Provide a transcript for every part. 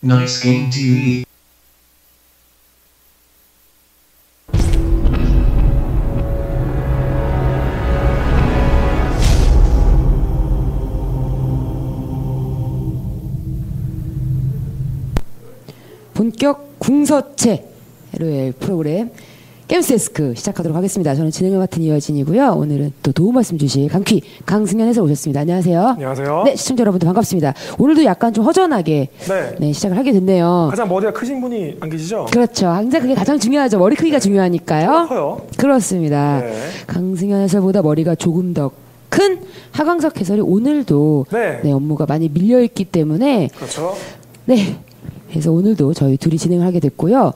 Nice Game TV. 본격 궁서체 LOL 프로그램 게임스데스크 시작하도록 하겠습니다. 저는 진행을 맡은 이어진이고요. 오늘은 또 도움 말씀 주실 강퀴 강승현 해설 오셨습니다. 안녕하세요. 안녕하세요. 네, 시청자 여러분들 반갑습니다. 오늘도 약간 좀 허전하게 네, 시작을 하게 됐네요. 가장 머리가 크신 분이 안 계시죠? 그렇죠. 항상 그게 가장 중요하죠. 머리 크기가 중요하니까요. 커요. 그렇습니다. 네. 강승현 해설보다 머리가 조금 더 큰 하광석 해설이 오늘도 네, 업무가 많이 밀려있기 때문에 그렇죠. 네, 그래서 오늘도 저희 둘이 진행을 하게 됐고요.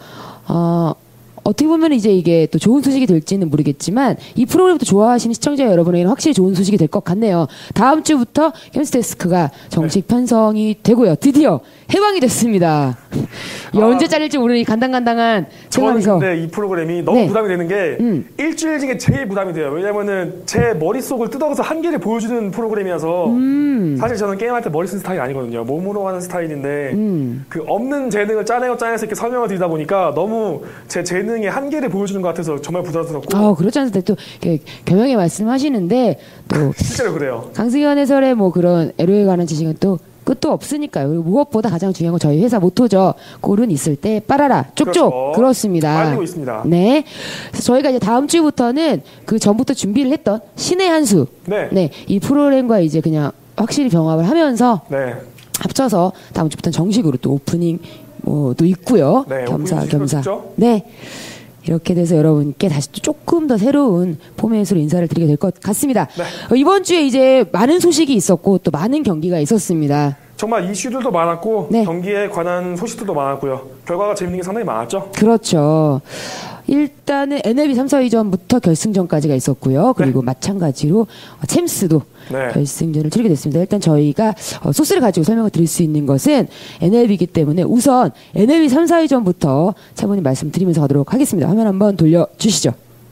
어떻게 보면 이제 이게 또 좋은 소식이 될지는 모르겠지만 이 프로그램도 좋아하시는 시청자 여러분에게는 확실히 좋은 소식이 될 것 같네요. 다음 주부터 게임스데스크가 정식 편성이 되고요. 드디어 해방이 됐습니다. 언제 잘릴지 모르니 간당간당한 상황에서. 근데 이 프로그램이 너무 부담이 되는 게 일주일 중에 제일 부담이 돼요. 왜냐면은 제 머릿속을 뜯어서 한계를 보여주는 프로그램이라서 사실 저는 게임할 때 머리 쓴 스타일이 아니거든요. 몸으로 하는 스타일인데 그 없는 재능을 짜내서 이렇게 설명을 드리다 보니까 너무 제 재능의 한계를 보여주는 것 같아서 정말 부담스럽고. 그렇지 않을 때 또 겸용의 말씀하시는데 또 실제로 그래요. 강승현 해설의 뭐 그런 LOL에 관한 지식은 또 끝도 없으니까요. 그리고 무엇보다 가장 중요한 건 저희 회사 모토죠. 꼴은 있을 때 빨아라 쪽쪽. 그렇죠. 그렇습니다. 알고 있습니다. 네. 그래서 저희가 이제 다음 주부터는 그 전부터 준비를 했던 신의 한 수. 네. 이 프로그램과 이제 그냥 확실히 병합을 하면서 합쳐서 다음 주부터는 정식으로 또 오프닝 또 있고요. 네, 겸사겸사. 네. 이렇게 돼서 여러분께 다시 또 조금 더 새로운 포맷으로 인사를 드리게 될 것 같습니다. 이번 주에 이제 많은 소식이 있었고 또 많은 경기가 있었습니다. 정말 이슈들도 많았고 경기에 관한 소식들도 많았고요. 결과가 재밌는 게 상당히 많았죠. 그렇죠. 일단은 NLB 3, 4위전부터 결승전까지가 있었고요. 그리고 마찬가지로 챔스도 결승전을 치르게 됐습니다. 일단 저희가 소스를 가지고 설명을 드릴 수 있는 것은 NLB이기 때문에 우선 NLB 3, 4위전부터 차분히 말씀드리면서 가도록 하겠습니다. 화면 한번 돌려주시죠.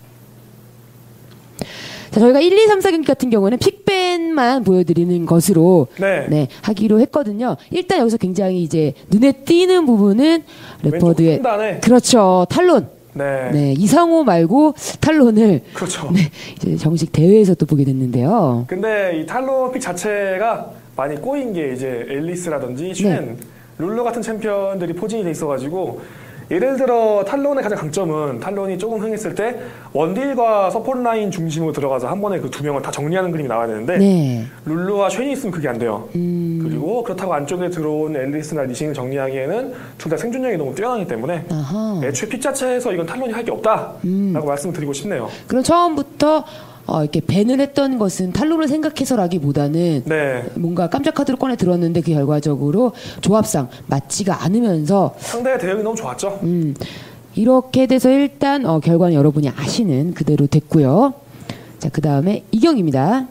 자, 저희가 1, 2, 3, 4경기 같은 경우는 픽밴만 보여드리는 것으로 하기로 했거든요. 일단 여기서 굉장히 이제 눈에 띄는 부분은 레퍼드의 그렇죠. 탈론. 네, 이상호 말고 탈론을 이제 정식 대회에서 또 보게 됐는데요. 근데 이 탈론 픽 자체가 많이 꼬인 게 이제 앨리스라든지 쉔, 룰루 같은 챔피언들이 포진이 돼 있어가지고 예를 들어 탈론의 가장 강점은 탈론이 조금 흥했을 때 원딜과 서포트 라인 중심으로 들어가서 한 번에 그 두 명을 다 정리하는 그림이 나와야 되는데 룰루와 쉔이 있으면 그게 안 돼요. 그리고 그렇다고 안쪽에 들어온 앨리스나 리신을 정리하기에는 둘 다 생존력이 너무 뛰어나기 때문에 애초에 픽 자체에서 이건 탈론이 할 게 없다라고 말씀을 드리고 싶네요. 그럼 처음부터 이렇게 밴을 했던 것은 탈론을 생각해서라기보다는 뭔가 깜짝 카드를 꺼내 들었는데 그 결과적으로 조합상 맞지가 않으면서 상대의 대응이 너무 좋았죠. 이렇게 돼서 일단 결과는 여러분이 아시는 그대로 됐고요. 자, 그 다음에 이경입니다.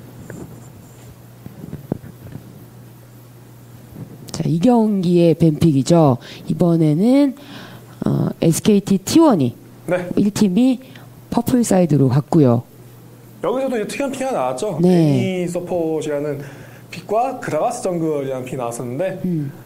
자, 이 경기의 밴픽이죠. 이번에는 SKT T1이 1팀이 퍼플 사이드로 갔고요. 여기서도 이제 특이한 픽이 하나 나왔죠. 애니 서폿이라는 픽과 그라가스 정글이라는 픽이 나왔었는데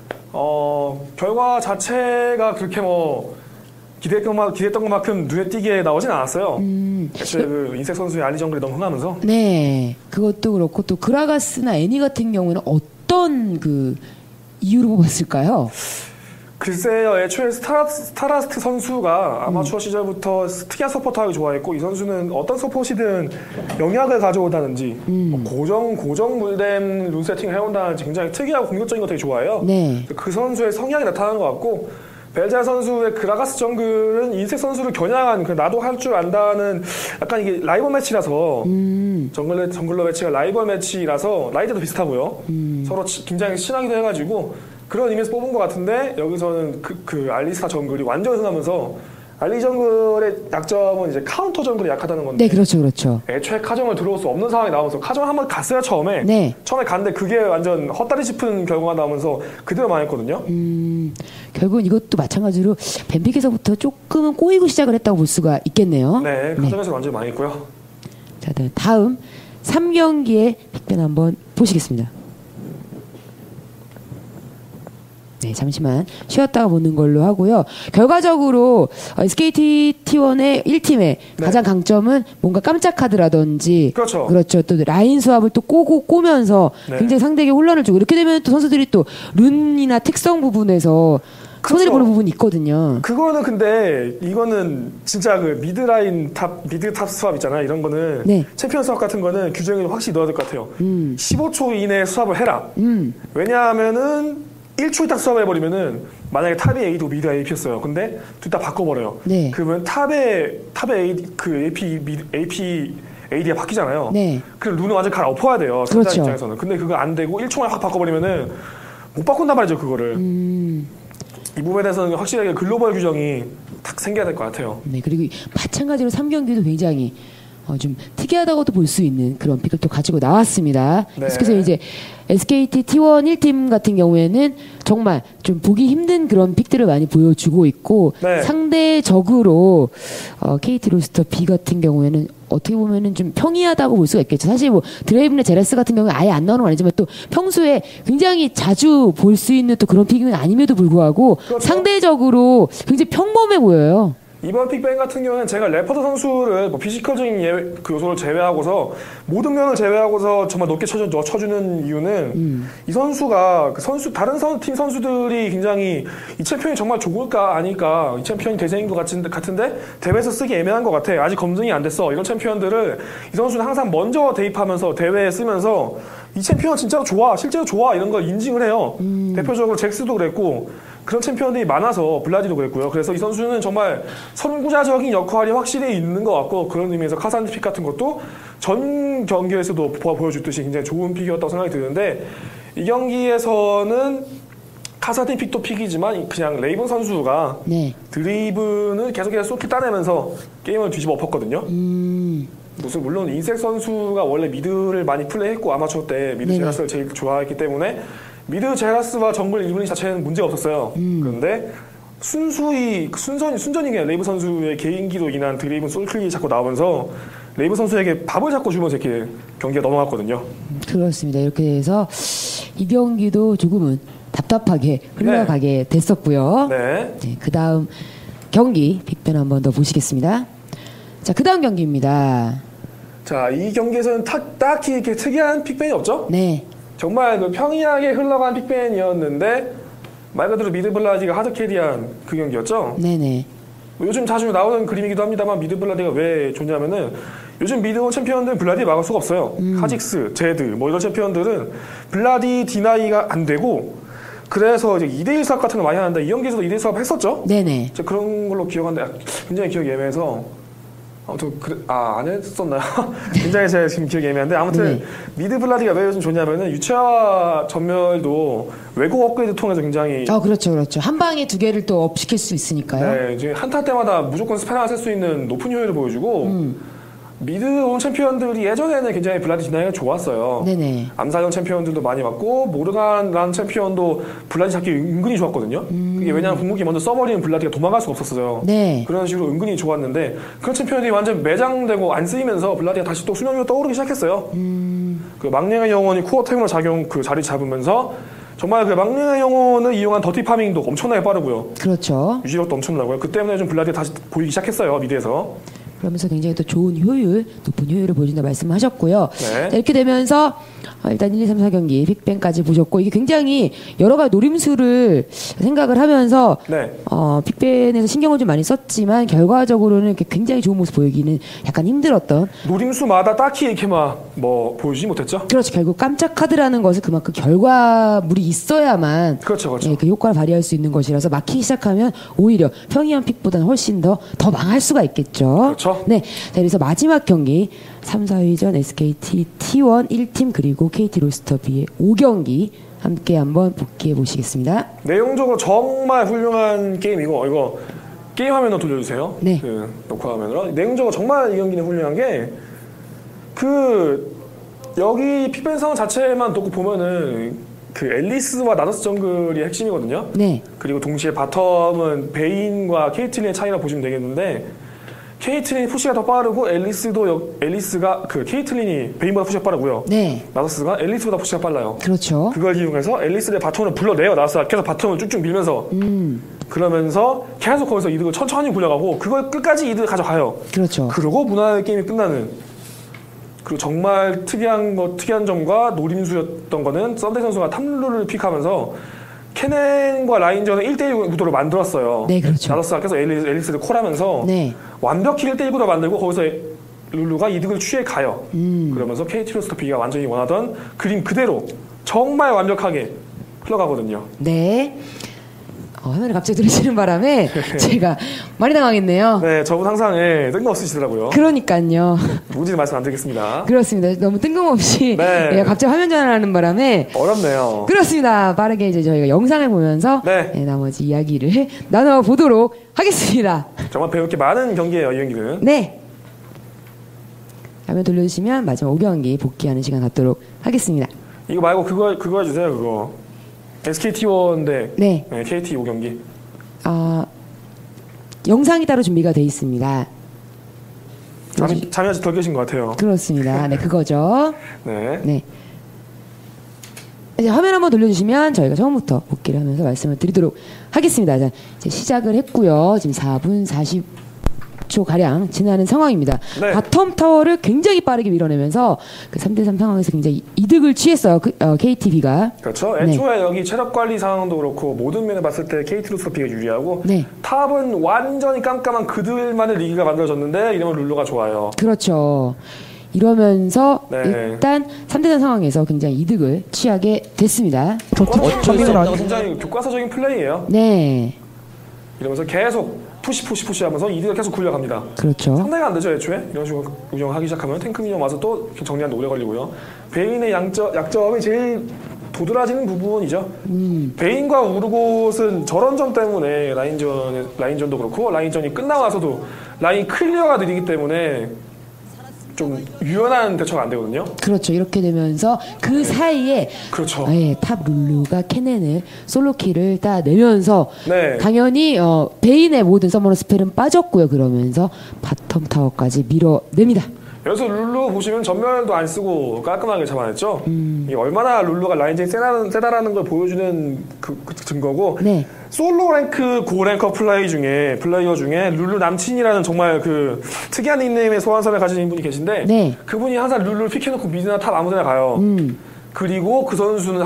결과 자체가 그렇게 뭐 기대했던 것만큼 눈에 띄게 나오진 않았어요. 애초에 그 인색 선수의 알리 정글이 너무 흥하면서 그것도 그렇고 또 그라가스나 애니 같은 경우는 어떤 그 이유로 뽑았을까요? 글쎄요. 애초에 스타라스트 선수가 아마추어 시절부터 특이한 서포터하기 좋아했고 이 선수는 어떤 서폿이든 영향을 가져오다든지 고정 물댐 룬 세팅을 해온다든지 굉장히 특이하고 공격적인 거 되게 좋아해요. 그 선수의 성향이 나타나는 것 같고 벨자 선수의 그라가스 정글은 인색 선수를 겨냥한 나도 할 줄 안다는 약간 이게 라이벌 매치라서 정글러 매치가 라이벌 매치라서 라이드도 비슷하고요. 서로 굉장히 친하기도 해가지고 그런 의미에서 뽑은 것 같은데 여기서는 그 알리스타 정글이 완전 흥하면서 알리 정글의 약점은 이제 카운터 정글이 약하다는 건데 그렇죠. 애초에 카정을 들어올 수 없는 상황이 나오면서 카정을 한번 갔어요. 처음에 갔는데 그게 완전 헛다리 짚은 결과가 나오면서 그대로 망했거든요. 결국은 이것도 마찬가지로 밴픽에서부터 조금은 꼬이고 시작을 했다고 볼 수가 있겠네요. 카정에서 완전 망했고요. 자, 다음 3경기의 픽밴 한번 보시겠습니다. 네, 잠시만 쉬었다가 보는 걸로 하고요. 결과적으로 SKT T1의 1팀의 가장 강점은 뭔가 깜짝 카드라든지 그렇죠. 또 라인 수합을 또 꼬면서 굉장히 상대에게 혼란을 주고 이렇게 되면 또 선수들이 또 룬이나 특성 부분에서 손해를 보는 부분이 있거든요. 그거는 근데 이거는 진짜 그 미드 탑 수합 있잖아요. 이런 거는 챔피언 수합 같은 거는 규정에 확실히 넣어야 될 것 같아요. 15초 이내에 수합을 해라. 왜냐하면은 1초에 딱 수합을 해버리면은 만약에 탑이 AD고 미드 AP였어요. 근데 둘 다 바꿔버려요. 그러면 탑의 AD가 바뀌잖아요. 그럼 룬을 완전 갈아엎어야 돼요. 상대 입장에서는. 근데 그거 안 되고 1초만 확 바꿔버리면은 못 바꾼단 말이죠. 그거를. 이 부분에 대해서는 확실하게 글로벌 규정이 딱 생겨야 될 것 같아요. 네, 그리고 마찬가지로 3경기도 굉장히 좀 특이하다고도 볼 수 있는 그런 픽을 또 가지고 나왔습니다. 그래서 이제 SKT T1 1팀 같은 경우에는 정말 좀 보기 힘든 그런 픽들을 많이 보여주고 있고 상대적으로 KT 로스터 B 같은 경우에는 어떻게 보면은 좀 평이하다고 볼 수가 있겠죠. 사실 뭐 드레이븐의 제라스 같은 경우는 아예 안 나오는 건 아니지만 또 평소에 굉장히 자주 볼 수 있는 또 그런 픽은 아님에도 불구하고 상대적으로 굉장히 평범해 보여요. 이번 픽뱅 같은 경우는 제가 레퍼드 선수를 뭐 피지컬적인 그 요소를 제외하고서 모든 면을 제외하고서 정말 높게 쳐주는 이유는 이 선수가 다른 팀 선수들이 굉장히 이 챔피언이 정말 좋을까 아닐까 이 챔피언이 대세인 것 같은데 대회에서 쓰기 애매한 것 같아. 아직 검증이 안 됐어. 이런 챔피언들을 이 선수는 항상 먼저 대입하면서 대회에 쓰면서 이 챔피언 진짜로 좋아, 실제로 좋아 이런 걸 인증을 해요. 대표적으로 잭스도 그랬고 그런 챔피언들이 많아서 블라디도 그랬고요. 그래서 이 선수는 정말 선구자적인 역할이 확실히 있는 것 같고 그런 의미에서 카산드 픽 같은 것도 전 경기에서도 보여줬듯이 굉장히 좋은 픽이었다고 생각이 드는데 이 경기에서는 카산드 픽도 픽이지만 그냥 레이븐 선수가 드리븐을 계속해서 쏘기 따내면서 게임을 뒤집어 엎었거든요. 물론 인색 선수가 원래 미드를 많이 플레이했고 아마추어 때 미드 제라스를 제일 좋아했기 때문에 미드 제라스와 정글 이브닝 자체는 문제가 없었어요. 그런데 순전히 그냥 레이브 선수의 개인기로 인한 드리븐 솔클이 자꾸 나오면서 레이브 선수에게 밥을 자꾸 주면서 이렇게 경기가 넘어갔거든요. 그렇습니다. 이렇게 해서 이 경기도 조금은 답답하게 흘러가게 됐었고요. 그 다음 경기 빅벤 한 번 더 보시겠습니다. 자, 그 다음 경기입니다. 자, 이 경기에서는 딱히 이렇게 특이한 픽벤이 없죠? 정말 그 평이하게 흘러간 픽벤이었는데 말 그대로 미드블라디가 하드캐리한 그 경기였죠? 요즘 자주 나오는 그림이기도 합니다만 미드블라디가 왜 좋냐면은 요즘 미드원 챔피언들은 블라디 막을 수가 없어요. 카직스, 제드 뭐 이런 챔피언들은 블라디 디나이가 안 되고 그래서 이제 2대1 사업 같은 거 많이 하는데 이 경기에서도 2대1 사업 했었죠? 그런 걸로 기억하는데 굉장히 기억이 애매해서 아무튼 안 했었나요? 굉장히 제가 지금 기억이 애매한데 아무튼 미드블라디가 왜 요즘 좋냐면은 유채화 전멸도 외국 업그레이드 통해서 굉장히 그렇죠. 한 방에 두 개를 또 업시킬 수 있으니까요. 이제 한타 때마다 무조건 스페나 쓸 수 있는 높은 효율을 보여주고 미드 온 챔피언들이 예전에는 굉장히 블라디 디나이가 좋았어요. 암사전 챔피언들도 많이 왔고 모르간라는 챔피언도 블라디 잡기 은근히 좋았거든요. 그게 왜냐하면 궁극기 먼저 써버리는 블라디가 도망갈 수가 없었어요. 그런 식으로 은근히 좋았는데 그런 챔피언들이 완전 매장되고 안 쓰이면서 블라디가 다시 또 수명 위로 떠오르기 시작했어요. 그 망령의 영혼이 코어 테이머 작용 그 자리 잡으면서 정말 그 막내의 영혼을 이용한 더티 파밍도 엄청나게 빠르고요. 유지력도 엄청나고요. 그 때문에 좀 블라디가 다시 보이기 시작했어요. 미드에서. 그러면서 굉장히 또 좋은 높은 효율을 보여준다 말씀하셨고요. 자, 이렇게 되면서 일단 1, 2, 3, 4경기 빅뱅까지 보셨고 이게 굉장히 여러 가지 노림수를 생각을 하면서 빅뱅에서 신경을 좀 많이 썼지만 결과적으로는 이렇게 굉장히 좋은 모습 보이기는 약간 힘들었던 노림수마다 딱히 이렇게 막 뭐 보여주지 못했죠? 결국 깜짝 카드라는 것은 그만큼 결과물이 있어야만 그 효과를 발휘할 수 있는 것이라서 막히기 시작하면 오히려 평이한 픽보다는 훨씬 더 망할 수가 있겠죠. 자, 그래서 마지막 경기 3, 4위전 SKT T1 1팀 그리고 KT 로스터 B의 5경기 함께 한번 복귀해 보시겠습니다. 내용적으로 정말 훌륭한 게임이고 이거 게임 화면으로 돌려주세요. 그 녹화 화면으로. 내용적으로 정말 이 경기는 훌륭한 게 여기 픽벤 상황 자체만 놓고 보면은 그 앨리스와 나더스 정글이 핵심이거든요. 그리고 동시에 바텀은 베인과 케이틀린의 차이라 보시면 되겠는데 케이틀린이 푸시가 더 빠르고 앨리스가 그 케이틀린이 베인보다 푸시가 빠르고요. 네. 나서스가 앨리스보다 푸시가 빨라요. 그렇죠. 그걸 이용해서 앨리스의 바톤을 불러내요. 나서스가 계속 바톤을 쭉쭉 밀면서 그러면서 계속 거기서 이득을 천천히 굴려가고 그걸 끝까지 이득을 가져가요. 그렇죠. 그러고 무난하게 게임이 끝나는. 그리고 정말 특이한 점과 노림수였던 거는 썬데이 선수가 탑룰을 픽하면서 케넨과 라인전의 1대1 구도를 만들었어요. 네, 그렇죠. 나서스가 계속 앨리스를 콜하면서 네. 완벽히 1대1 구도를 만들고 거기서 룰루가 이득을 취해 가요. 그러면서 KT 로스터피가 완전히 원하던 그림 그대로 정말 완벽하게 흘러가거든요. 네. 화면을 갑자기 들으시는 바람에 제가 많이 당황했네요. 네, 저분 항상 뜬금없으시더라고요. 그러니까요. 누군지 말씀 안 드리겠습니다. 그렇습니다. 너무 뜬금없이 네. 갑자기 화면 전환하는 바람에 어렵네요. 그렇습니다. 빠르게 이제 저희가 영상을 보면서 네. 나머지 이야기를 나눠보도록 하겠습니다. 정말 배울 게 많은 경기예요, 이 경기는. 네. 화면 돌려주시면 마지막 5경기 복귀하는 시간 갖도록 하겠습니다. 이거 말고 그거 해주세요, 그거. SKT1 대 네. KT 5경기. 영상이 따로 준비가 돼 있습니다. 잠이 아직 덜 계신 것 같아요. 그렇습니다. 네, 그거죠. 네. 네. 이제 화면 한번 돌려주시면 저희가 처음부터 복귀를 하면서 말씀을 드리도록 하겠습니다. 자, 이제 시작을 했고요. 지금 4분 40초 가량 지나는 상황입니다. 네. 바텀 타워를 굉장히 빠르게 밀어내면서 그 3대3 상황에서 굉장히 이득을 취했어요. KTB가. 그렇죠. 네. 애초에 여기 체력 관리 상황도 그렇고 모든 면에 봤을 때 KT 로스터피가 유리하고 네. 탑은 완전히 깜깜한 그들만의 리그가 만들어졌는데 이러면 룰루가 좋아요. 그렇죠. 이러면서 네. 일단 3대3 상황에서 굉장히 이득을 취하게 됐습니다. 굉장히 교과서적인 플레이예요. 네. 이러면서 계속 푸시 하면서 이득을 계속 굴려갑니다. 그렇죠. 상대가 안 되죠, 애초에. 이런 식으로 운영하기 시작하면 탱크 민영 와서 또 정리하는데 오래 걸리고요. 베인의 약점이 제일 도드라지는 부분이죠. 베인과 우르곳은 저런 점 때문에 라인전도 그렇고 라인전이 끝나고 나서도 라인 클리어가 느리기 때문에 좀 유연한 대처가 안 되거든요. 그렇죠. 이렇게 되면서 그 사이에 그렇죠. 탑 룰루가 케넨을 솔로킬을 따내면서 네. 당연히 베인의 모든 서머너 스펠은 빠졌고요. 그러면서 바텀 타워까지 밀어냅니다. 여기서 룰루 보시면 전멸도 안 쓰고 깔끔하게 잡아냈죠. 이게 얼마나 룰루가 라인전이 세다라는 걸 보여주는 그 증거고. 네. 솔로 랭크 고랭커 플레이어 중에 룰루 남친이라는 정말 그 특이한 닉네임의 소환사를 가진 분이 계신데 네. 그분이 항상 룰루를 픽해놓고 미드나 탑 아무데나 가요. 그리고 그 선수는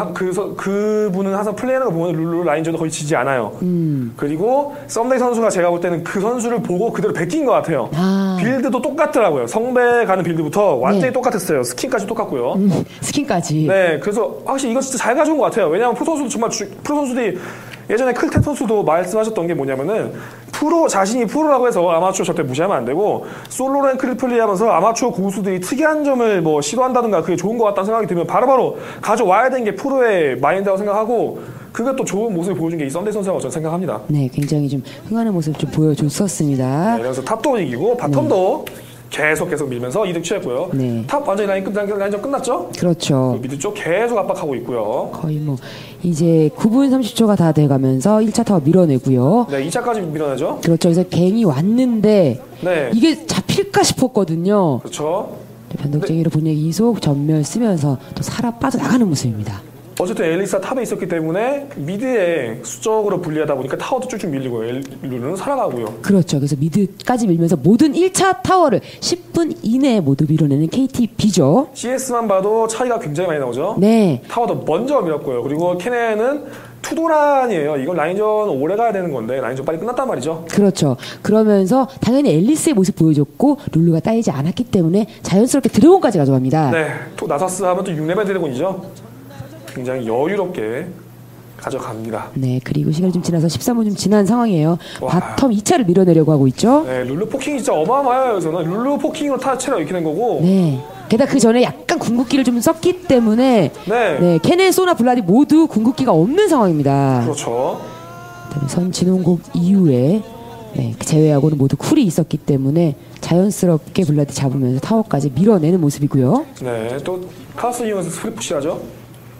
그분은 항상 플레이하는 거 보면 룰루 라인전도 거의 지지 않아요. 그리고 썸데이 선수가 제가 볼 때는 그 선수를 보고 그대로 베낀 것 같아요. 빌드도 똑같더라고요. 성배 가는 빌드부터 완전히 네. 똑같았어요. 스킨까지 똑같고요. 스킨까지. 네, 그래서 확실히 이거 진짜 잘 가져온 것 같아요. 왜냐하면 프로 선수도 정말 프로 선수들이 예전에 클템 선수도 말씀하셨던 게 뭐냐면은 자신이 프로라고 해서 아마추어 절대 무시하면 안 되고 솔로 랭크를 플레이하면서 아마추어 고수들이 특이한 점을 뭐 시도한다든가 그게 좋은 것 같다는 생각이 들면 바로바로 가져와야 되는 게 프로의 마인드라고 생각하고 그게 또 좋은 모습을 보여준 게 이 썬데이 선수라고 저는 생각합니다. 네, 굉장히 좀 흥하는 모습 좀 보여줬었습니다. 네, 그래서 탑도 이기고 바텀도 계속 밀면서 이득 취했고요. 네. 탑 완전히 라인전 끝났죠? 그렇죠. 미드 쪽 계속 압박하고 있고요. 거의 뭐 이제 9분 30초가 다 돼가면서 1차 타워 밀어내고요. 네, 2차까지 밀어내죠. 그렇죠. 그래서 갱이 왔는데 네. 이게 잡힐까 싶었거든요. 그렇죠. 변덕쟁이로 분위기 이속 전멸 쓰면서 또 살아 빠져나가는 모습입니다. 어쨌든 앨리스가 탑에 있었기 때문에 미드에 수적으로 불리하다 보니까 타워도 쭉쭉 밀리고 룰루는 살아가고요. 그렇죠. 그래서 미드까지 밀면서 모든 1차 타워를 10분 이내에 모두 밀어내는 KTB죠. CS만 봐도 차이가 굉장히 많이 나오죠. 네. 타워도 먼저 밀었고요. 그리고 케넨은 투도란이에요. 이건 라인전 오래 가야 되는 건데 라인전 빨리 끝났단 말이죠. 그렇죠. 그러면서 당연히 앨리스의 모습 보여줬고 룰루가 따이지 않았기 때문에 자연스럽게 드래곤까지 가져갑니다. 네. 또 나서스 하면 또 6레벨 드래곤이죠. 굉장히 여유롭게 가져갑니다. 네, 그리고 시간이 좀 지나서 13분 좀 지난 상황이에요. 와. 바텀 2차를 밀어내려고 하고 있죠. 네, 룰루 포킹이 진짜 어마어마해요. 여기서는 룰루 포킹으로 체력 이렇게 된 거고. 네. 게다가 그 전에 약간 궁극기를 좀 썼기 때문에 네. 케넨, 소나, 블라디 모두 궁극기가 없는 상황입니다. 그렇죠. 그다음에 선 진홍곡 이후에 제외하고는 모두 쿨이 있었기 때문에 자연스럽게 블라디 잡으면서 타워까지 밀어내는 모습이고요. 네, 또 카우스 이용해서 스플릿 푸시하죠.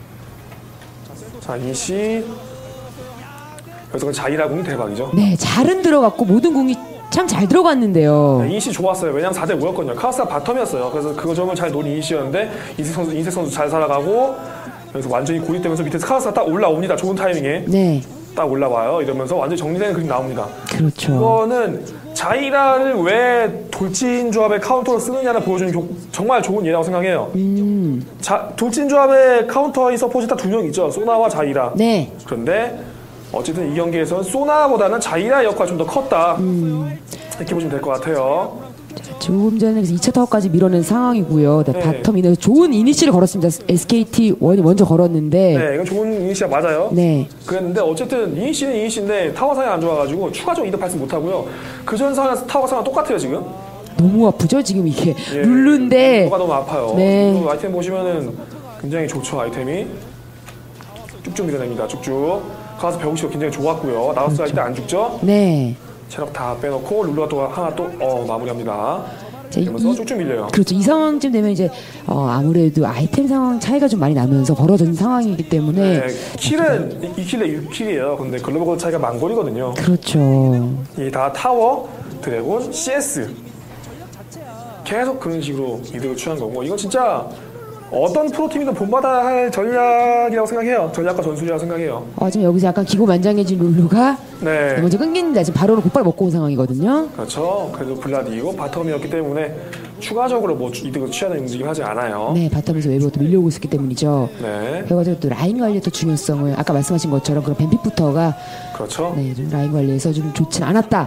자, 이시 여기서 자이라 공이 대박이죠. 네, 잘은 들어갔고 모든 궁이 참 잘 들어갔는데요. 네, 이니시 좋았어요. 왜냐면 4대 5였거든요. 카우스가 바텀이었어요. 그래서 그 점을 잘 노린 이니시였는데 인색 선수 잘 살아가고 그래서 완전히 고립되면서 밑에서 카우스가 딱 올라옵니다. 좋은 타이밍에 네. 딱 올라와요. 이러면서 완전히 정리되는 그림 나옵니다. 그렇죠. 이거는 자이라를 왜 돌진 조합의 카운터로 쓰느냐를 보여주는 정말 좋은 예라고 생각해요. 돌진 조합의 카운터의 서폿이 딱 두 명 있죠. 소나와 자이라. 네. 그런데 어쨌든 이 경기에서는 소나보다는 자이라의 역할이 좀 더 컸다. 이렇게 보시면 될 것 같아요. 조금 전에 2차 타워까지 밀어낸 상황이고요. 네, 네. 바텀 인에서 좋은 이니시를 걸었습니다. SKT 원이 먼저 걸었는데. 네, 이건 좋은 이니시가 맞아요. 네. 그랬는데 어쨌든 이니시는 이니시인데 타워 상황이 안 좋아가지고 추가적으로 이득 발생 못하고요. 그전 상황에서 타워 상황 똑같아요 지금. 너무 아프죠 지금 이게. 예, 룰루인데. 뭐가 너무 아파요. 네. 또 아이템 보시면은 굉장히 좋죠 아이템이. 쭉쭉 밀어냅니다. 쭉쭉. 가서 배우시고 굉장히 좋았고요. 나우스 할 때 안 죽죠? 네. 체력 다 빼놓고 룰루가 또 하나 또 마무리합니다. 자, 그러면서 쭉쭉 밀려요. 그렇죠. 이 상황쯤 되면 이제 아무래도 아이템 상황 차이가 좀 많이 나면서 벌어진 상황이기 때문에. 네, 킬은 2킬에 6킬이에요. 근데 글로벌 차이가 만골이거든요. 그렇죠. 이 다 타워, 드래곤, CS 계속 그런 식으로 이득을 취한 거고 이건 진짜 어떤 프로팀이든 본받아야 할 전략이라고 생각해요. 전략과 전술이라고 생각해요. 지금 여기서 약간 기고만장해진 룰루가 네, 먼저 끊깁니다. 지금 바로는 곧바로 먹고 온 상황이거든요. 그렇죠. 그래도 블라디이고 바텀이었기 때문에 추가적으로 뭐 이득을 취하는 움직임 하지 않아요. 네, 바텀에서 외부로 또 밀려오고 있었기 때문이죠. 네, 결과적으로 또 라인 관리의 또 중요성을 아까 말씀하신 것처럼 그런 뱀픽부터가 그렇죠. 네, 좀 라인 관리에서 좀 좋진 않았다.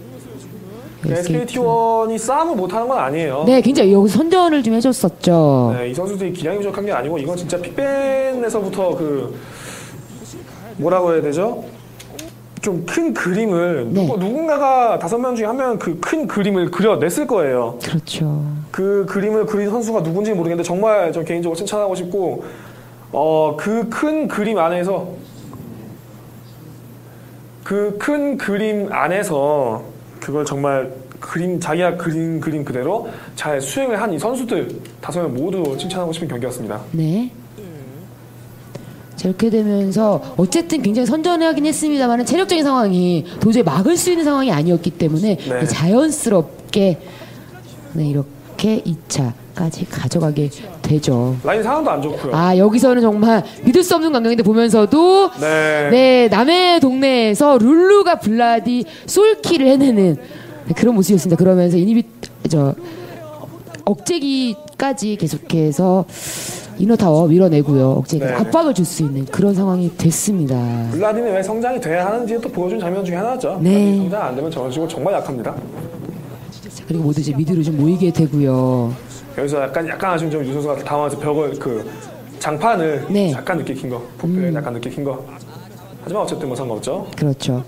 SKT1이 싸움을 못하는 건 아니에요. 네, 굉장히 여기서 선전을 좀 해줬었죠. 네, 이 선수들이 기량이 부족한 게 아니고 이건 진짜 픽밴에서부터 그 뭐라고 해야 되죠? 좀 큰 그림을 네. 누군가가 5명 중에 한 명은 그 큰 그림을 그려냈을 거예요. 그렇죠. 그 그림을 그린 선수가 누군지 모르겠는데 정말 좀 개인적으로 칭찬하고 싶고 그 큰 그림 안에서 그걸 정말 자기가 그린 그림 그대로 잘 수행을 한 이 선수들 5명 모두 칭찬하고 싶은 경기였습니다. 네. 자, 이렇게 되면서 어쨌든 굉장히 선전하긴 했습니다만 체력적인 상황이 도저히 막을 수 있는 상황이 아니었기 때문에 네. 자연스럽게 네, 이렇게 2차까지 가져가게 되죠. 라인 상황도 안 좋고요. 여기서는 정말 믿을 수 없는 광경인데 보면서도 네, 남의 동네에서 룰루가 블라디 솔킬을 해내는 그런 모습이었습니다. 그러면서 억제기까지 계속해서 이너타워 밀어내고요. 억제기 네. 압박을 줄 수 있는 그런 상황이 됐습니다. 블라디는 왜 성장이 돼야 하는지 또 보여준 장면 중에 하나죠. 네. 블라디 성장 안 되면 저런 식으로 정말 약합니다. 자, 그리고 모두 이제 미드로 좀 모이게 되고요. 여기서 약간 아쉬운 점이 유 선수가 당황해서 벽을 장판을 네. 약간 늦게 킨 거, 폭배를 약간 늦게 킨 거. 하지만 어쨌든 뭐 상관없죠. 그렇죠.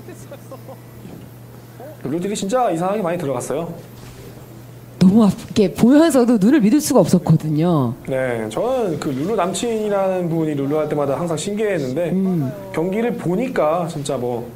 룰루들이 진짜 이상하게 많이 들어갔어요. 너무 아프게 보면서도 눈을 믿을 수가 없었거든요. 네, 저는 그 룰루 남친이라는 분이 룰루 할 때마다 항상 신기했는데 경기를 보니까 진짜 뭐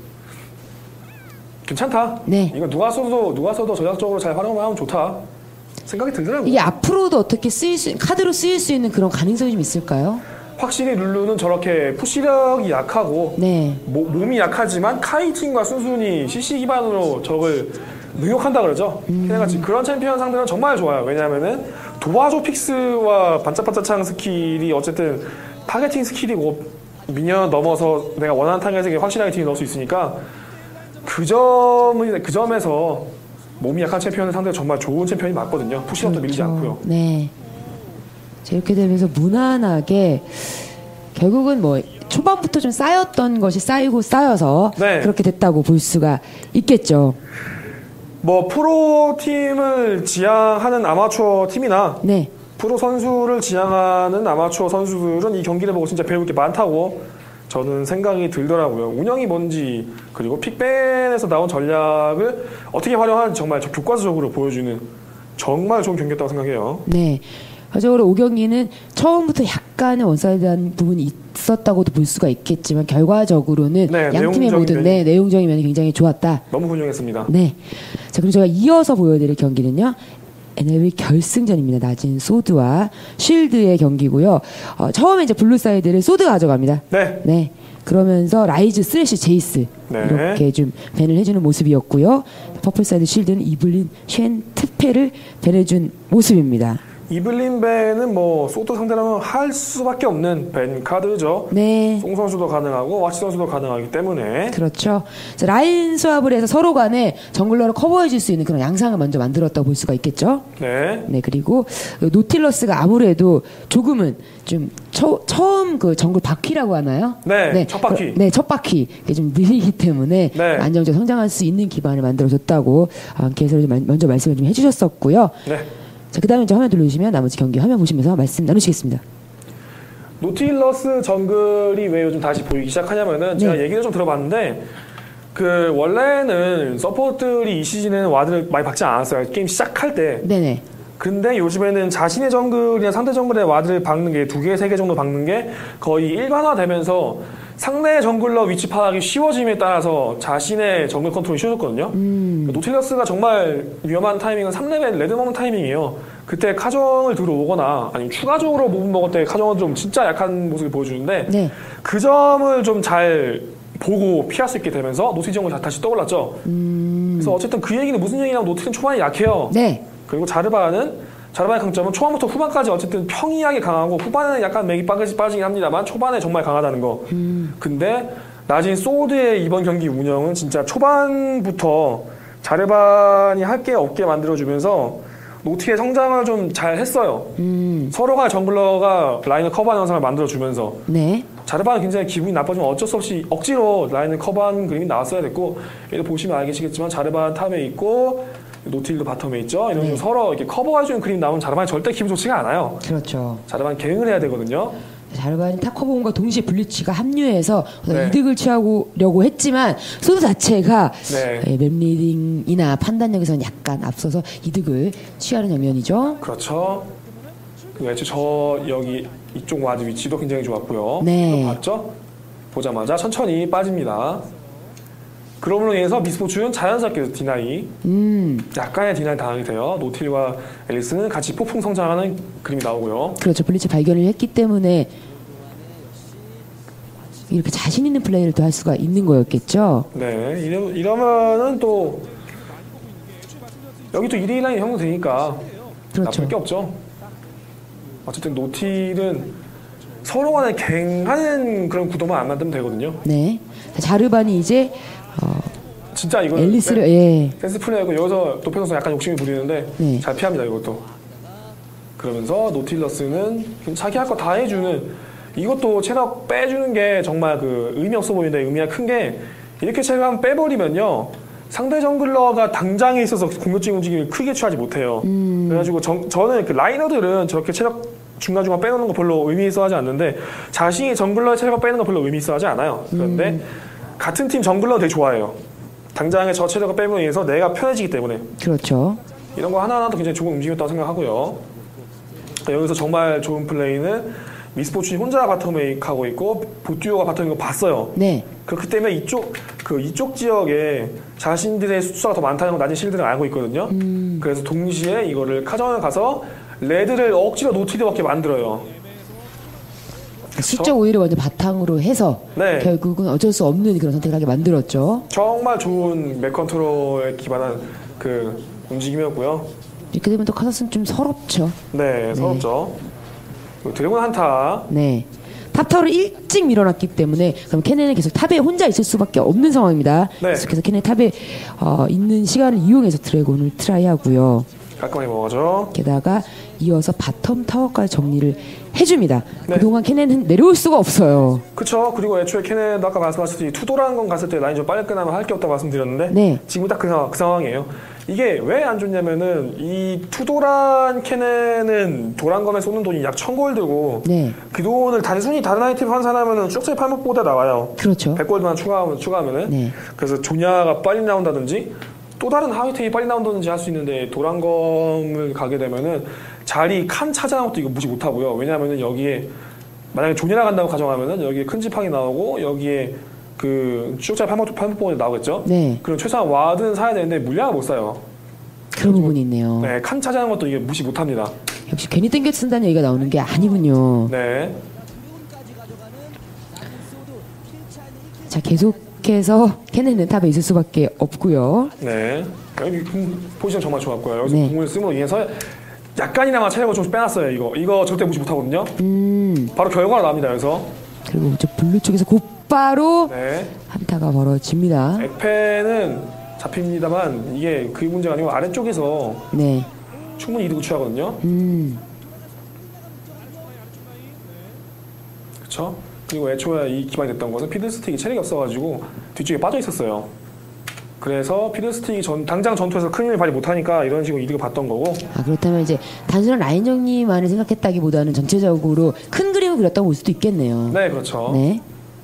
괜찮다. 네. 이거 누가 써도 전략적으로 잘 활용하면 좋다 생각이 들더라고요. 이게 앞으로도 어떻게 카드로 쓰일 수 있는 그런 가능성이 좀 있을까요? 확실히 룰루는 저렇게 푸시력이 약하고 네. 몸이 약하지만 카이팅과 순순히 CC 기반으로 적을 능욕한다 그러죠. 걔네같이 그런 챔피언 상대는 정말 좋아요. 왜냐하면은 도와줘 픽스와 반짝반짝한 스킬이 어쨌든 타겟팅 스킬이고 미니언 넘어서 내가 원하는 타겟에 확실하게 딜을 넣을 수 있으니까 그 점에서 몸이 약한 챔피언을 상대로 정말 좋은 챔피언이 맞거든요. 푸시력도 밀리지 않고요. 네. 자, 이렇게 되면서 무난하게 결국은 뭐 초반부터 좀 쌓였던 것이 쌓여서 네. 그렇게 됐다고 볼 수가 있겠죠. 뭐 프로팀을 지향하는 아마추어 팀이나 네. 프로 선수를 지향하는 아마추어 선수들은 이 경기를 보고 진짜 배울 게 많다고 저는 생각이 들더라고요. 운영이 뭔지 그리고 픽밴에서 나온 전략을 어떻게 활용하는지 정말 교과서적으로 보여주는 정말 좋은 경기였다고 생각해요. 네. 결과적으로 5경기는 처음부터 약간의 원사이드한 부분이 있었다고도 볼 수가 있겠지만 결과적으로는 네, 양 팀의 모든 내용적인 면이 굉장히 좋았다. 너무 훌륭했습니다. 네. 자, 그럼 제가 이어서 보여드릴 경기는요. NLB 결승전입니다. 낮은 소드와 쉴드의 경기고요. 처음에 이제 블루 사이드를 소드가 가져갑니다. 네. 네. 그러면서 라이즈, 스래시, 제이스 네. 이렇게 좀 밴을 해주는 모습이었고요. 퍼플 사이드 쉴드는 이블린, 쉔, 트페를 밴해준 모습입니다. 이블린 밴은 뭐 소드 상대라면 할 수밖에 없는 밴 카드죠. 네. 송 선수도 가능하고 와치 선수도 가능하기 때문에. 그렇죠. 자, 라인 수합을 해서 서로 간에 정글러를 커버해 줄 수 있는 그런 양상을 먼저 만들었다고 볼 수가 있겠죠. 네. 네, 그리고 노틸러스가 아무래도 조금은 좀 처음 그 정글 바퀴라고 하나요? 네, 첫 바퀴. 네, 첫 바퀴. 이게 좀 느리기 때문에 네. 안정적으로 성장할 수 있는 기반을 만들어줬다고 안케에서 먼저 말씀을 좀 해주셨었고요. 네. 자, 그 다음에 이제 화면 돌려주시면 나머지 경기 화면 보시면서 말씀 나누시겠습니다. 노틸러스 정글이 왜 요즘 다시 보이기 시작하냐면은 제가 네. 얘기를 좀 들어봤는데 그 원래는 서포트들이 이 시즌에는 와드를 많이 박지 않았어요. 게임 시작할 때. 네네. 근데 요즘에는 자신의 정글이나 상대 정글에 와드를 박는 게 2개, 3개 정도 박는 게 거의 일반화되면서 상대 정글러 위치 파악이 쉬워짐에 따라서 자신의 정글 컨트롤이 쉬워졌거든요. 노틸러스가 정말 위험한 타이밍은 3레벨 레드 먹는 타이밍이에요. 그때 카정을 들어오거나 아니면 추가적으로 모분 먹을 때 카정은 좀 진짜 약한 모습을 보여주는데 네. 그 점을 좀 잘 보고 피할 수 있게 되면서 노틸 정글 다시 떠올랐죠. 그래서 어쨌든 그 얘기는 무슨 얘기냐면 노틸은 초반에 약해요. 네. 그리고 자르바의 강점은 초반부터 후반까지 어쨌든 평이하게 강하고 후반에는 약간 맥이 빠지긴 합니다만 초반에 정말 강하다는 거. 근데 낮은 소드의 이번 경기 운영은 진짜 초반부터 자르반이 할 게 없게 만들어주면서 노틸의 성장을 좀 잘 했어요. 서로가 정글러가 라인을 커버하는 영상을 만들어주면서 네. 자르반은 굉장히 기분이 나빠지면 어쩔 수 없이 억지로 라인을 커버하는 그림이 나왔어야 됐고 얘도 보시면 알겠지만 자르반 탑에 있고 노틸도 바텀에 있죠. 이런 식으로 서로 이렇게 커버해주는 그림 나오면 자르반이 절대 기분 좋지가 않아요. 그렇죠. 자르반 개응을 해야 되거든요. 자르반이 탑커버온과 동시에 블리치가 합류해서 네. 이득을 취하려고 했지만 소드 자체가 네. 맵리딩이나 판단력에서는 약간 앞서서 이득을 취하는 장면이죠. 그렇죠. 그리고 애초에 저 여기 이쪽 와드 위치도 굉장히 좋았고요. 네. 이거 봤죠? 보자마자 천천히 빠집니다. 그럼으로 인해서 미스포츠는 자연스럽게 디나이 약간의 디나이 당하게 돼요. 노틸과 앨리스는 같이 폭풍 성장하는 그림이 나오고요. 그렇죠. 블리치 발견을 했기 때문에 이렇게 자신 있는 플레이를 또 할 수가 있는 거였겠죠. 네, 이러면은 또 여기 또 1위 라인 형성되니까 그렇죠. 나쁠 게 없죠. 어쨌든 노틸은 서로 간에 갱하는 그런 구도만 안 만들면 되거든요. 네. 자르반이 이제 진짜 이거는 앨리스를 예. 댄스 플레이하고 여기서 노페 선수 약간 욕심이 부리는데 네. 잘 피합니다 이것도. 그러면서 노틸러스는 자기 할 거 다 해주는 이것도 체력 빼주는 게 정말 그 의미 없어 보이는데 의미가 큰 게 이렇게 체력 빼버리면요 상대 정글러가 당장에 있어서 공격적인 움직임을 크게 취하지 못해요. 그래가지고 저는 그 라이너들은 저렇게 체력 중간중간 빼놓는 거 별로 의미 있어 하지 않는데 자신이 정글러의 체력을 빼는 거 별로 의미 있어 하지 않아요. 그런데 같은 팀 정글러 되게 좋아해요. 당장에 저 체력을 빼면 인해서 내가 편해지기 때문에 그렇죠. 이런 거 하나하나도 굉장히 좋은 움직임이었다고 생각하고요. 여기서 정말 좋은 플레이는 미스포춘이 혼자 바텀에 가고 있고 보듀오가 바텀인 거 봤어요. 네. 그렇기 때문에 이쪽 지역에 자신들의 수가 더 많다는 걸 낮은 실들은 알고 있거든요. 그래서 동시에 이거를 카정을 가서 레드를 억지로 노틸드 받게 만들어요. 수적 오히려 먼저 바탕으로 해서 네. 결국은 어쩔 수 없는 그런 선택을 하게 만들었죠. 정말 좋은 맥 컨트롤에 기반한 그 움직임이었고요. 이렇게 되면 또 카사스는 좀 서럽죠. 네, 서럽죠. 그리고 드래곤 한타. 네. 탑타워를 일찍 밀어놨기 때문에 그럼 케넨은 계속 탑에 혼자 있을 수밖에 없는 상황입니다. 네. 계속해서 케넨 탑에 있는 시간을 이용해서 드래곤을 트라이하고요. 깔끔하게 먹어죠. 게다가 이어서 바텀 타워까지 정리를 해줍니다. 네. 그동안 케넨은 내려올 수가 없어요. 그쵸. 그리고 애초에 케넨도 아까 말씀하셨듯이 투도라는 건 갔을 때 라인 좀 빨리 끝나면 할 게 없다고 말씀드렸는데 네. 지금 딱 그 상황이에요. 이게 왜 안 좋냐면은 이 투도란 케넨은 도란검에 쏘는 돈이 약 1000골드고 네. 그 돈을 단순히 다른 아이템 환산하면은 추적자의 팔목보다 나와요. 그렇죠. 100골드만 추가하면은 네. 그래서 조냐가 빨리 나온다든지 또 다른 하위템이 빨리 나온다든지 할 수 있는데 도란검을 가게 되면은 자리 칸 차지하는 것도 이거 무시 못하고요. 왜냐하면은 여기에 만약에 조냐가 간다고 가정하면은 여기에 큰 지팡이 나오고 여기에 그 추적자의 팔목보다 나오겠죠. 네. 그럼 최소한 와드는 사야 되는데 물량을 못 사요. 그런 부분이 있네요. 네, 칸 차지하는 것도 이게 무시 못합니다. 역시 괜히 땡겨 쓴다는 얘기가 나오는 게 아니군요. 네. 자, 계속해서 케넨은 탑에 있을 수밖에 없고요. 네. 여기 포지션 정말 좋았고요. 여기서 네. 공을 쓰므로 인해서 약간이나마 체력을 좀 빼놨어요. 이거 절대 무시 못하거든요. 바로 결과가 나옵니다. 여기서. 그리고 저 블루 쪽에서 곧바로 네. 한타가 벌어집니다. 액페는 잡힙니다만 이게 그 문제가 아니고 아래쪽에서 네. 충분히 이득을 취하거든요. 그렇죠? 그리고 애초에 이 기반이 됐던 것은 피들스틱이 체력이 없어가지고 뒤쪽에 빠져 있었어요. 그래서 피들스틱이 당장 전투에서 큰 힘을 발휘 못하니까 이런 식으로 이득을 봤던 거고. 아, 그렇다면 이제 단순한 라인 정리만을 생각했다기보다는 전체적으로 큰 그림을 그렸다고 볼 수도 있겠네요. 네, 그렇죠. 네.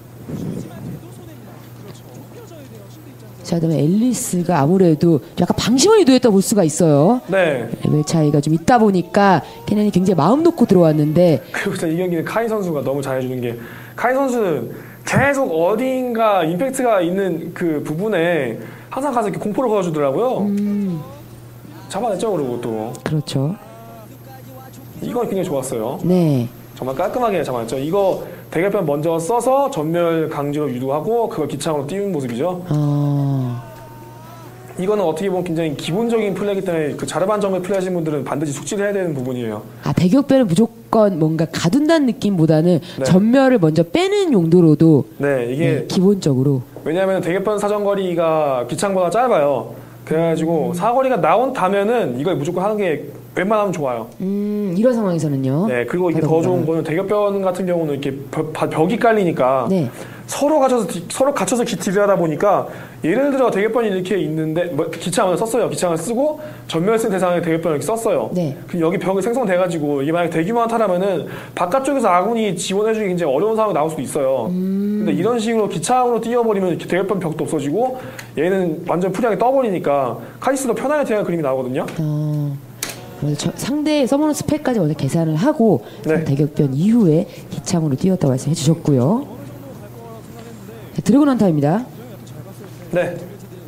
자, 그다음에 앨리스가 아무래도 약간 방심을 유도했다 볼 수가 있어요. 네. 레벨 차이가 좀 있다 보니까 케넨이 굉장히 마음 놓고 들어왔는데. 그리고 이 경기는 카이 선수가 너무 잘해주는 게 카이 선수는 계속 어딘가 임팩트가 있는 그 부분에 항상 가서 이렇게 공포를 걸어주더라고요. 잡아냈죠, 그리고 또. 그렇죠. 이건 굉장히 좋았어요. 네. 정말 깔끔하게 잡아냈죠. 이거 대결편 먼저 써서 전멸 강제로 유도하고 그걸 기창으로 띄운 모습이죠. 이거는 어떻게 보면 굉장히 기본적인 플레이기 때문에 그 자르반 정글 플레이하시는 분들은 반드시 숙지를 해야 되는 부분이에요. 아, 대격변을 무조건 뭔가 가둔다는 느낌보다는 네. 전멸을 먼저 빼는 용도로도 네, 이게 네, 기본적으로. 왜냐하면 대격변 사정거리가 기창보다 짧아요. 그래가지고 사거리가 나온다면은 이걸 무조건 하는 게 웬만하면 좋아요. 이런 상황에서는요. 네, 그리고 이게 더 좋은 거는 대격변 같은 경우는 이렇게 벽이 깔리니까 네. 서로 갇혀서 딜을 하다 보니까 예를 들어 대격변이 이렇게 있는데 기창을 썼어요. 기창을 쓰고 전멸 쓴 대상에 대격변을 이렇게 썼어요. 네. 그럼 여기 벽이 생성돼가지고 이게 만약 대규모한 타라면은 바깥쪽에서 아군이 지원해주기 굉장히 어려운 상황이 나올 수도 있어요. 근데 이런 식으로 기창으로 띄워버리면 이렇게 대격변 벽도 없어지고 얘는 완전 프리하게 떠버리니까 카리스도 편하게 대한 그림이 나오거든요. 먼저 상대의 서머너 스펙까지 먼저 계산을 하고 네. 대격변 이후에 기창으로 띄웠다고 말씀해 주셨고요. 자, 드래곤 헌터입니다. 네.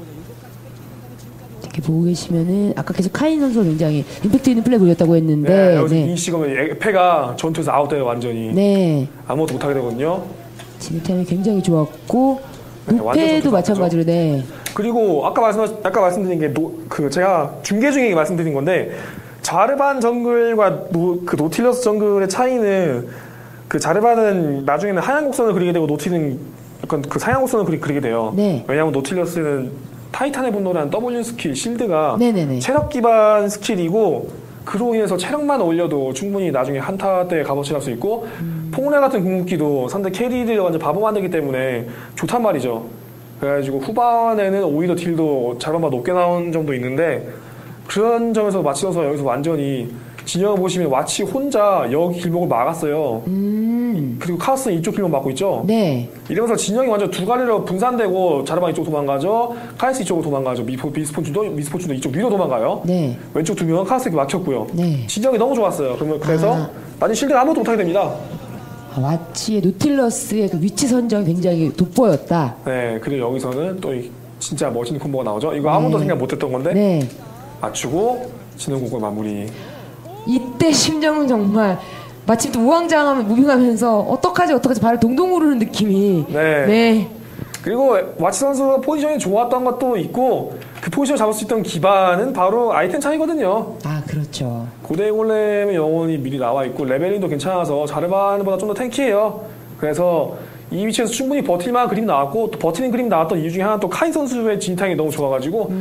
이렇게 보고 계시면은 아까 계속 카인 선수가 굉장히 임팩트 있는 플레이 보였다고 했는데 네, 여기서 네. 이 시간에 에페가 전투에서 아웃돼요 완전히. 네. 아무것도 못하게 되거든요. 진입타임이 굉장히 좋았고 네, 완전 노페도 좋죠. 마찬가지로 네. 그리고 아까 말씀드린 게 제가 중계 중에 말씀드린 건데 자르반 정글과 노틸러스 정글의 차이는 그 자르반은 나중에는 하얀 곡선을 그리게 되고 노틸은 약간 그 사양 곡선을 그리게 돼요. 네. 왜냐하면 노틸러스는 타이탄의 분노라는 W 스킬 실드가 네네네. 체력 기반 스킬이고 그로 인해서 체력만 올려도 충분히 나중에 한타 때 값어치 할 수 있고 폭래 같은 궁극기도 상대 캐리를 완전 바보 만들기 때문에 좋단 말이죠. 그래가지고 후반에는 오히려 딜도 자르반보다 높게 나온 점도 있는데 그런 점에서 마치 선수가 여기서 완전히 진영을 보시면 마치 혼자 여기 길목을 막았어요. 그리고 카오스는 이쪽 길목 막고 있죠. 네. 이러면서 진영이 완전 두 가지로 분산되고 자르반 이쪽 도망가죠. 카이스 이쪽으로 도망가죠. 미스포춘도 이쪽 위로 도망가요. 네. 왼쪽 두 명은 카오스에 막혔고요. 네. 진영이 너무 좋았어요. 그래서 나중에 실드가 아무것도 못하게 됩니다. 와치의 노틸러스의 그 위치 선정이 굉장히 돋보였다. 네, 그리고 여기서는 또 진짜 멋있는 콤보가 나오죠. 이거 아무도 생각 못했던 건데 네. 맞추고 진흥국을 마무리. 이때 심정은 정말 마침 또 우왕좌왕하면 무빙하면서 어떡하지 발을 동동 구르는 느낌이. 네. 네. 그리고 와치 선수가 포지션이 좋았던 것도 있고 그 포지션을 잡을 수 있던 기반은 바로 아이템 차이거든요. 아, 그렇죠. 고대 골렘의 영혼이 미리 나와 있고 레벨링도 괜찮아서 자르반보다 좀 더 탱키해요. 그래서 이 위치에서 충분히 버틸만한 그림 나왔고 또 버티는 그림 나왔던 이유 중에 하나 또 카인 선수의 진입타임이 너무 좋아가지고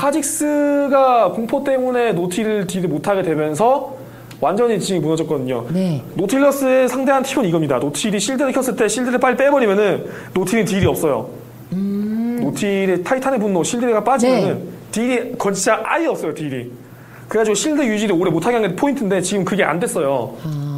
카직스가 공포 때문에 노틸을 딜을 못하게 되면서 완전히 진이 무너졌거든요. 네. 노틸러스의 상대한 팁은 이겁니다. 노틸이 실드를 켰을 때 실드를 빨리 빼버리면은 노틸은 딜이 없어요. 노틸의 타이탄의 분노 실드가 빠지면은 딜이 진짜 아예 없어요. 딜이. 그래가지고 실드 유지를 오래 못하게 한 게 포인트인데 지금 그게 안 됐어요.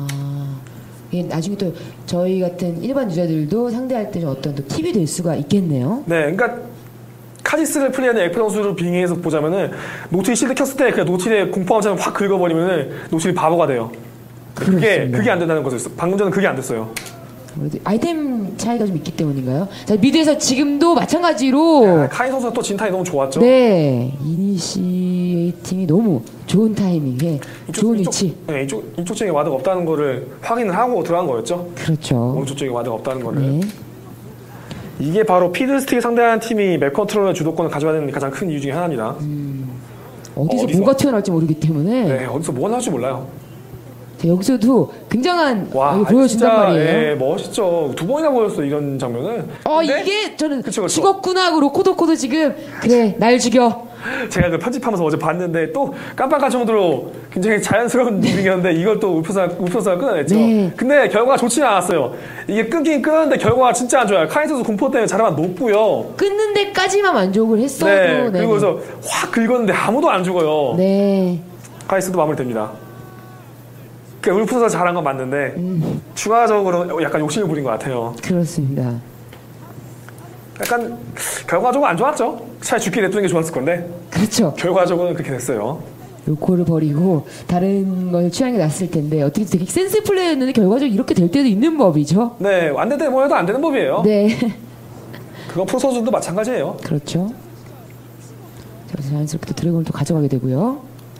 이게 나중에 또 저희 같은 일반 유저들도 상대할 때 어떤 또 팁이 될 수가 있겠네요. 네, 그러니까 카지스를 플레이하는 에프 선수를 빙의해서 보자면은 노틸이 실드 켰을 때 그냥 노틸의 공포함처럼 확 긁어버리면은 노틸이 바보가 돼요. 그게 안 된다는 거죠. 방금 전에 그게 안 됐어요. 아무래도 아이템 차이가 좀 있기 때문인가요? 자, 미드에서 지금도 마찬가지로 카인 선수가 또 진타이 너무 좋았죠. 네, 이니시에이팅이 너무 좋은 타이밍에 좋은 위치. 네, 이쪽 쪽에 와드가 없다는 거를 확인을 하고 들어간 거였죠. 그렇죠. 오른쪽 쪽에 와드가 없다는 거를. 네. 이게 바로 피들스틱 상대하는 팀이 맵 컨트롤의 주도권을 가져야 되는 가장 큰 이유 중에 하나입니다. 어디서 뭐가 튀어나올지 모르기 때문에 네, 어디서 뭐 나올지 몰라요. 자, 여기서도 굉장한 와, 보여준단 진짜, 말이에요. 예, 멋있죠. 2번이나 보였어 이런 장면은. 근데 이게 저는 그쵸. 죽었구나 하고 로코도코도 지금 그래 날 죽여. 제가 그 편집하면서 어제 봤는데 또 깜빡할 정도로 굉장히 자연스러운 일이었는데 이걸 또 우표사가 끊어냈죠. 네. 근데 결과가 좋지는 않았어요. 이게 끊긴 끊었는데 결과가 진짜 안 좋아요. 카인 선수 공포 때문에 자르반 높고요. 끊는 데까지만 만족을 했어도 네, 그리고 그래서 확 긁었는데 아무도 안 죽어요. 네. 카이스도 마무리됩니다. 그러니까 울프사 잘한 건 맞는데 추가적으로 약간 욕심을 부린 것 같아요. 그렇습니다. 약간 결과적으로 안 좋았죠. 차라리 죽게 냅두는 게 좋았을 건데 그렇죠. 결과적으로는 그렇게 됐어요. 로코를 버리고 다른 걸 취하는 게 낫을 텐데 어떻게 되게 센스 플레이였는데 결과적으로 이렇게 될 때도 있는 법이죠. 네, 안 될 때 뭐 해도 안 되는 법이에요. 네. 그건 프로 선수도 마찬가지예요. 그렇죠. 자, 자연스럽게 또 드래곤을 또 가져가게 되고요.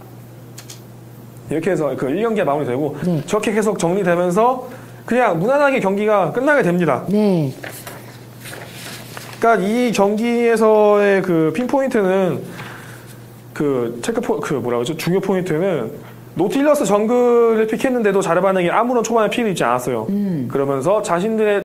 이렇게 해서 그 1경기가 마무리되고 네. 저렇게 계속 정리되면서 그냥 무난하게 경기가 끝나게 됩니다. 네. 그러니까 이 경기에서의 그 핀포인트는 그 뭐라 그러죠? 중요 포인트는 노틸러스 정글을 픽했는데도 자르반에게 아무런 초반에 피해를 입지 않았어요. 그러면서 자신들의